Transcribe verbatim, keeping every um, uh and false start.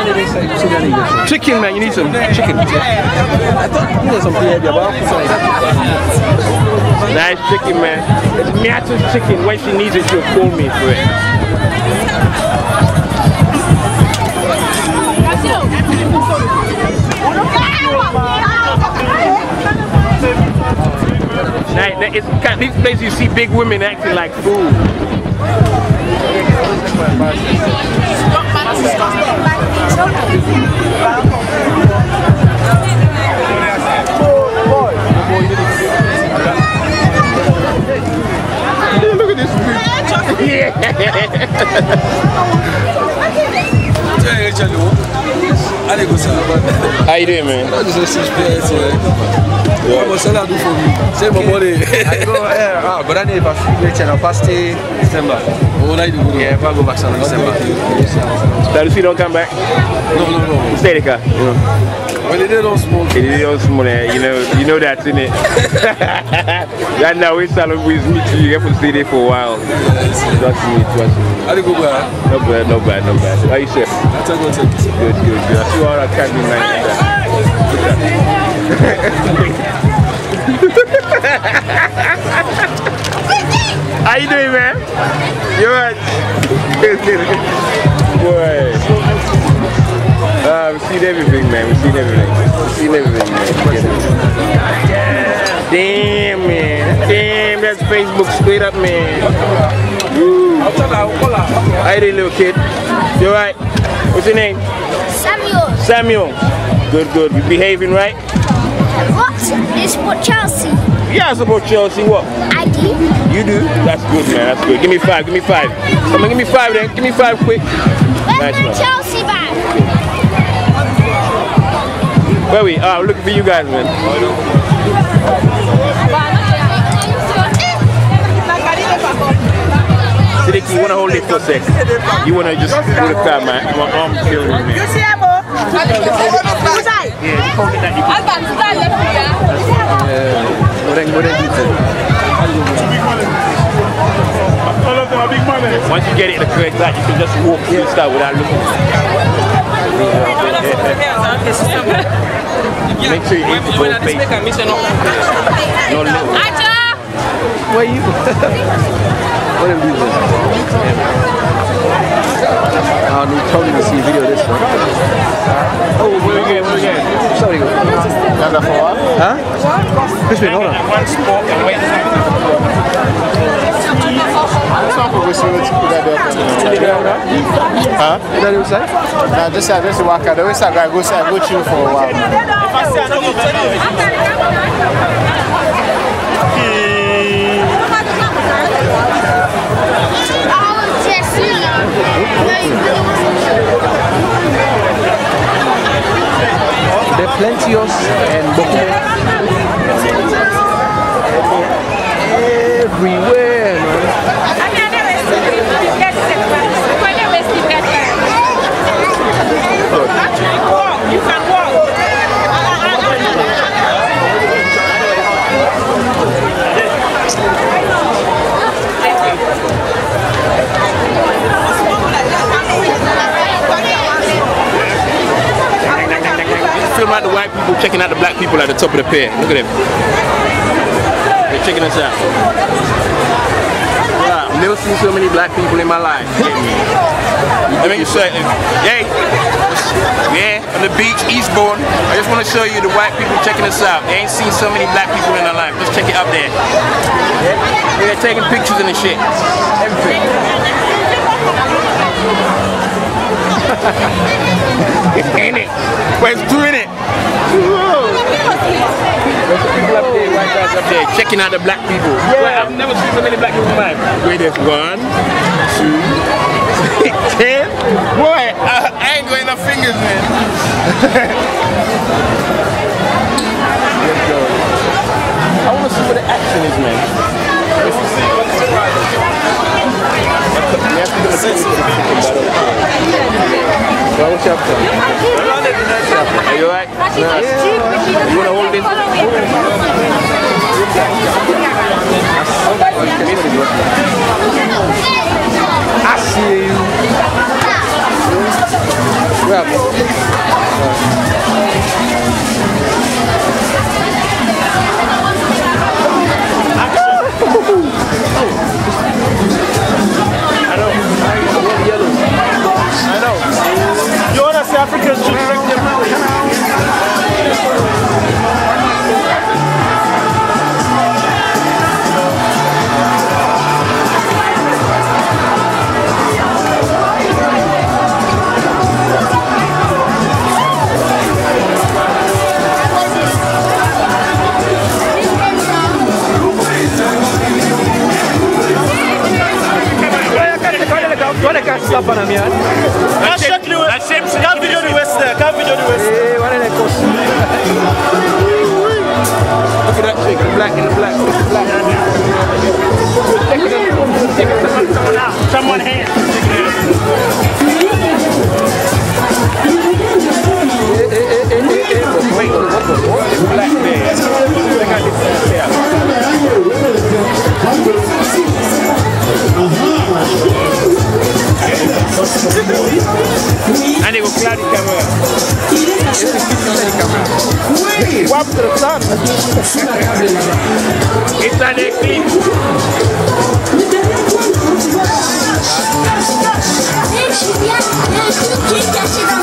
Chicken, man, you need some chicken. I thought you need some behavior, but nice chicken, man. It's Mia's chicken. When she needs it, she'll call me for it. Nice. It's these places you see big women acting like fools. Look at this food. Yeah. How you doing, man? I just see spirits. What must I do for me? Save my money. I go, yeah, ah, but I need a few channel past December. Oh, I do. Yeah, if I go back some December. So if you don't come back? No, no, no. Stay the car. You know. When they don't smoke. They don't smoke, you know, you know that's in it. Yeah, now we start with me too. You have to stay there for a while. Yes. Trust me, trust me. How do you go back? Not bad, not bad, not bad. How you say? That's a good thing. Good, good, good. I see all that candy nice. How you doing, man? You alright? Boy. Uh, we've seen everything, man. We've seen everything. We've seen everything, man. Damn, man. Damn, that's Facebook straight up, man. Woo. How you doing, little kid? You alright? What's your name? Samuel. Samuel. Good, good. You behaving right? What is for Chelsea? Yeah, I support Chelsea. What? I do. You do? That's good, man. That's good. Give me five. Give me five. Come on, give me five then. Give me five quick. Where's Nice, my man. Chelsea bag? Where we? Ah, I'm looking for you guys, man. Siddiqui, you wanna hold it for a sec? You wanna just do the car, man? My arm killing me, man. You see him, oh? Yeah, just hold it that you can. Once you get it in the correct light, you can just walk through the style without looking. Make sure you eat the whole face. No little. Where you? What are you doing? I'll need probably to see a video of this one. Oh, where we going? Where we going? Sorry, go. Huh? This way, hold on. One spot and wait. Huh? You know what I'm saying? Nah, just say, just walk out. The way I go, say I go chill for a while. They're plenteous and everywhere, man. You can walk. Film out the white people checking out the black people at the top of the pier. Look at them. They're checking us out. Wow, I've never seen so many black people in my life. Let me show you. Hey, yeah, on the beach, Eastbourne. I just want to show you the white people checking us out. They ain't seen so many black people in their life. Let's check it up there. Yeah, they're taking pictures and the shit. Everything. Ain't it? But it's doing it. Whoa. There's people up there, white guys up there, checking out the black people. Yeah. Well, I've never seen so many black people in my life. Wait, there's one, two, three, ten. Boy, I, I ain't got enough fingers, man. Let's go. I want to see what the action is, man. Let's see what's the right. Well, what's up, are you alright? Yeah. You wanna hold this? I see you. Grab it. I know. I know. You want to see Africans should check them out? Olha que essa tapa na minha. Acha que o Qual vídeo do West there? Qual vídeo do West? Hey, what are they called? Look at that chick, the black and the black, the black. Take it, someone out, someone hand. Wait, what the what? The black there. They got this there. And they will cloudy camera. This is cloudy camera. Walk to the sun. It's an eclipse. Je viens, je suis caché dans